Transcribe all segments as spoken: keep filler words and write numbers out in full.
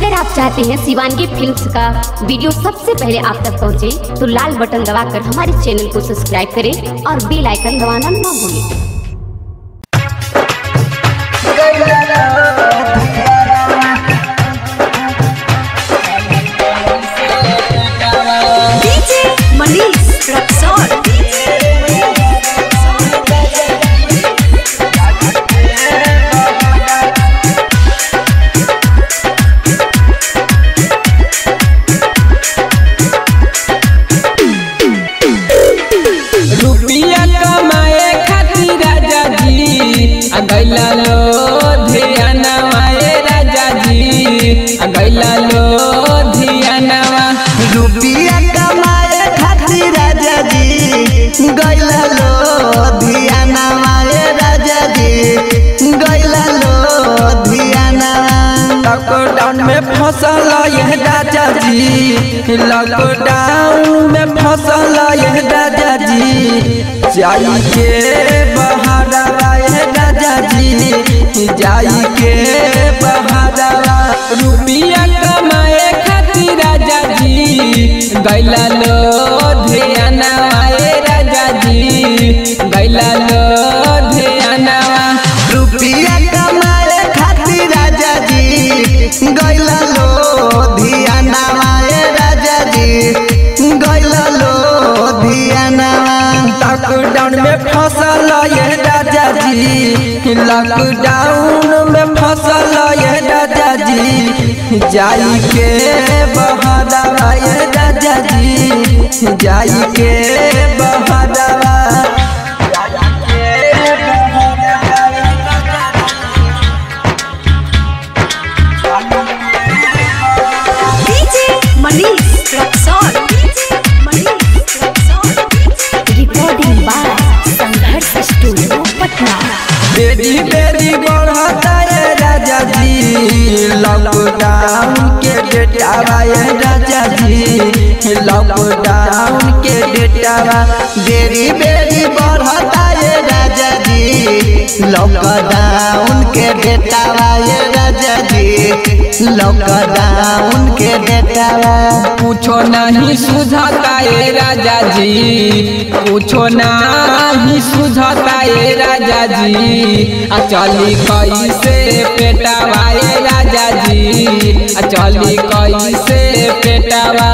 अगर आप चाहते हैं शिवानगी फिल्म्स का वीडियो सबसे पहले आप तक पहुंचे, तो लाल बटन दबाकर हमारे चैनल को सब्सक्राइब करें और बेल आइकन दबाना ना भूलें। मनीष रक्सौल रुपया कमाए खातिर राजा जी गैला लो धियानवाए राजा जी गैला लो धियानवा। रुपया कमाए खातिर राजा जी गैला लो धियानवाए राजा जी गैला लो धियानवा। लॉकडाउन में फसल यह राजा जी, लॉकडाउन में फसल यह राजा जी, जाई के बहादुरा यह राजा जी, जाई के बहादुरा। रुपया कमाए खातिर राजा जी गैला लो धियानवाए राजा जी गैला लो धियानवा। रुपया कमाए खातिर राजा जी गैला लो धियानवाए राजा जी गैला लो धियानवा। लॉकडाउन में फसल यह राजा जी, लॉकडाउन में फसल यह राजा जी, जाई के बहादुरा यह राजा जी, जाई के बहादुरा। Manish Raxaul recording by Sangharsh studio Patna. बेरी बेरी बढ़ता है राजा जी, लॉकडाउन के डेटावा है राजा जी, लॉकडाउन के डेटावा। बेरी बेरी बढ़ता है राजा जी लॉकडाउन के डेटावा ये राजा जी लॉकडाउन के डेटावा। पूछो नहीं सुझाता है राजा जी, पूछो नहीं सुझाता है राजा जी, चली कैसे पेटावा ये राजा जी, चली कैसे पेटावा।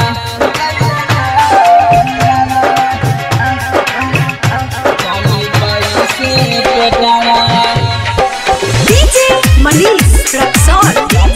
Manish Raxaul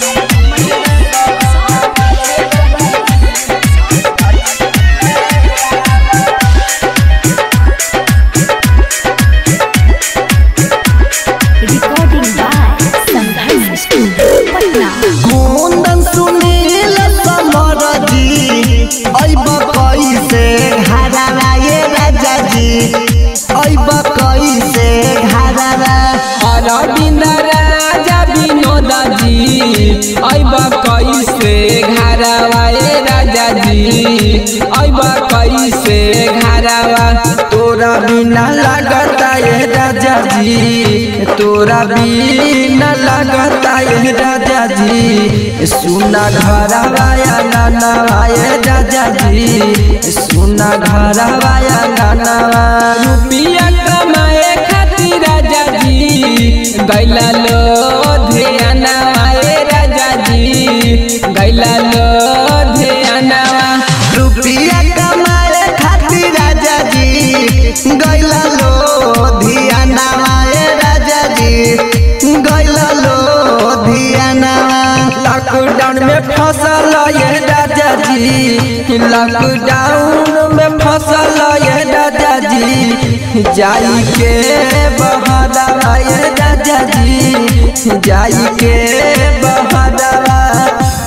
recording by Sangharsh studio Patna. Kundan Sunil Samar ji अइब कैसे घरवा ये राजा जी अइब कैसे घरवा। अरविंद राजा विनोद जी अइब कैसे घरवा ये राजा जी अइब कैसे घरवा। तोरा बिना लगता ये राजा जी, तोरा बिना लगता ये राजा जी, सुना घरवा या गानवा ये राजा जी, सुना घरवा या गानवा। रुपया कमाए खातिर राजा जी गैला लो धियानवा ये राजा जी गैला लो धियानवा। रुपया कमाए खातिर राजा जी गैला लो धियानवा ये राजा जी गैला लो धियानवा। लॉकडाउन में फसल यह राजा जी, लॉकडाउन में फसल यह राजा जी, जाई के बहादुरा यह राजा जी, जाई के बहादुरा।